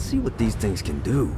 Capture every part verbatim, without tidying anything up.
see what these things can do.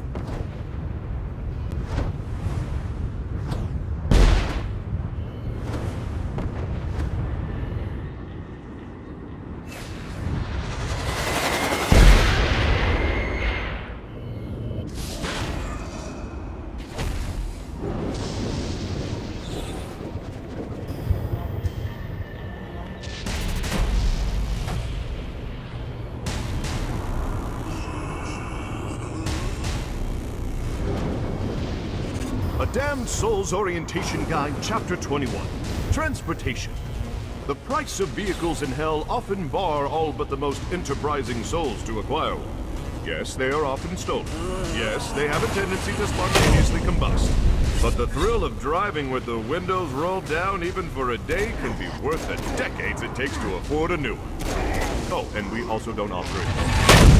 Damned Soul's Orientation Guide, Chapter twenty-one. Transportation. The price of vehicles in hell often bar all but the most enterprising souls to acquire one. Yes, they are often stolen. Yes, they have a tendency to spontaneously combust. But the thrill of driving with the windows rolled down even for a day can be worth the decades it takes to afford a new one. Oh, and we also don't offer it.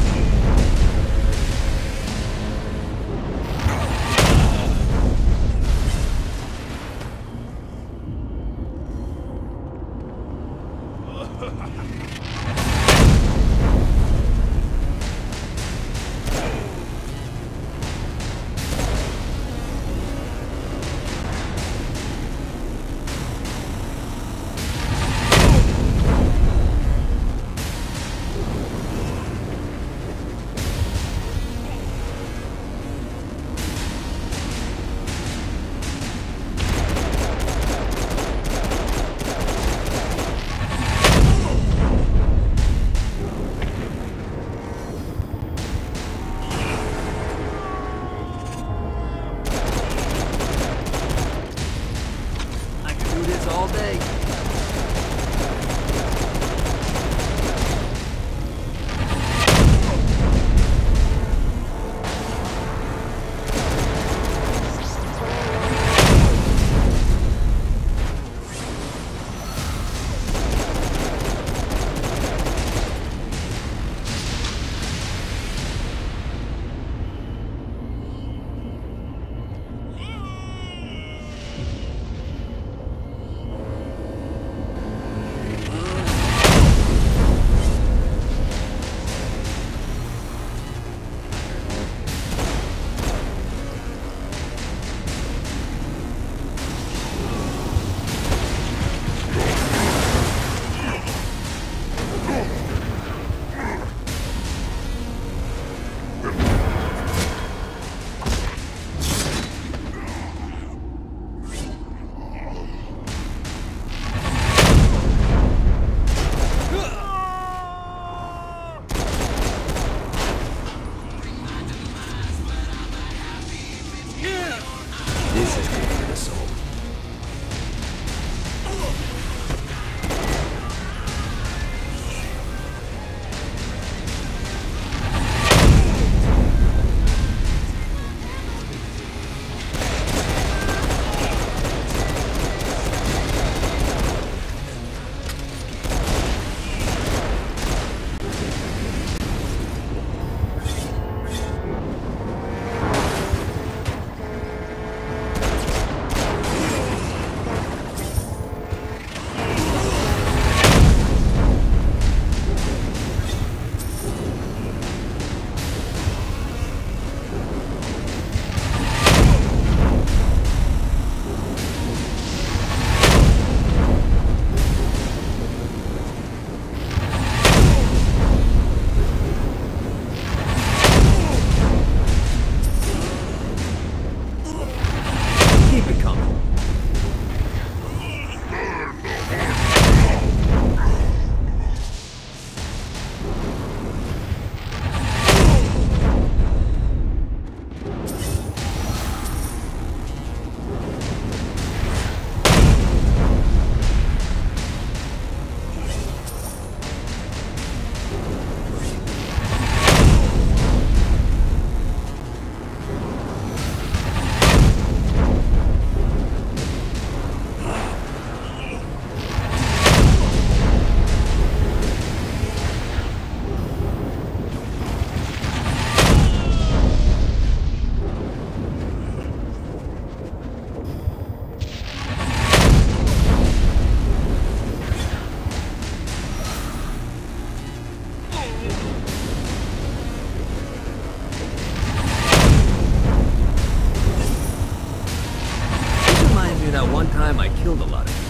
I killed a lot of people.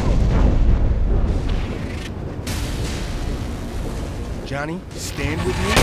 Johnny, stand with me.